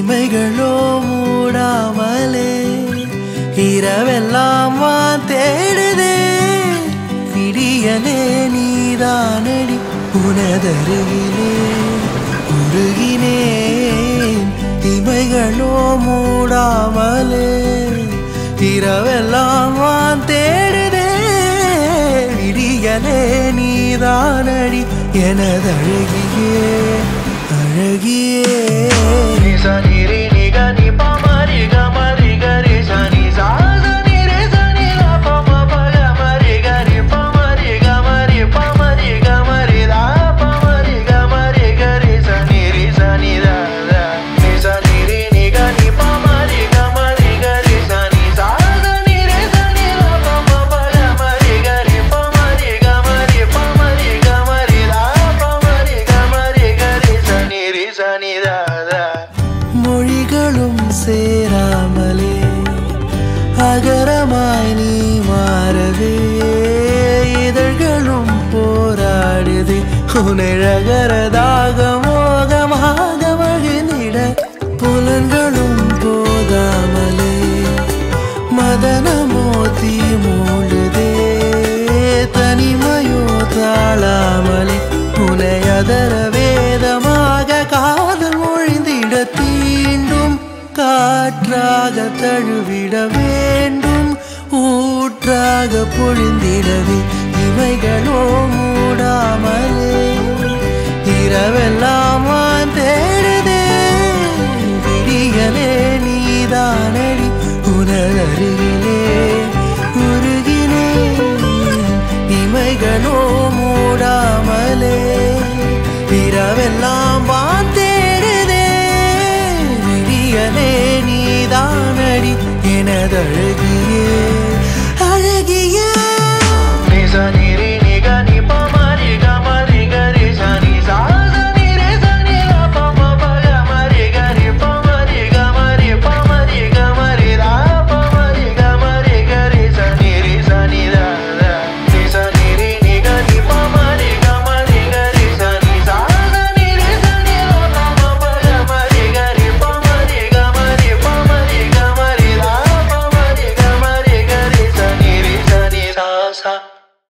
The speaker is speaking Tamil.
இமைகளோ மூடாமலே இரவெல்லாம் வான் தேடுதே விடியலே நீதானடி உனதருகிலே உருகினேன் இமைகளோ மூடாமலே இரவெல்லாம் வான் தேடுதே விடியலே நீதானடி எனதழகியே அழகியே சனிரி நிக நி பமரி கமரி கரி சனி சாச நிரே சனி ல பம பக மரி கரி பமரி கமரி பமரி கமரி தா பமரி கமரி கரி சனிரி சனி தா தா நி சனிரி நிக நி பமரி கமரி கரி சனி சாச நிரே சனி ல பம பக மரி கரி பமரி கமரி பமரி கமரி தா பமரி கமரி கரி சனிரி சனி தா தா மொழிகளும் சேராமலே அகரமாய் நீ மாறவே இதழ்களும் போராடுதே உனழகரதாக மோகமாக மகிழ்ந்திட புலன்களும் போதாமலே மதனமோ தீ மூடுதே தனிமையோ தாழாமலே புனையதர வேதமாக காதல் மொழிந்திட தீண்டும் காற்றாக தழுவிட வேண்டும் ஊற்றாக பொழிந்திடவே இமைகளோ மூடாமலே இரவெல்லாம் வான் தேடுதே விடியலே நீதானடி உனதருகிலே உருகினே இமைகளோ மூடாமலே இரவெல்லாம் வான் தேடுதே விடியலே நீதானடி எனதழகு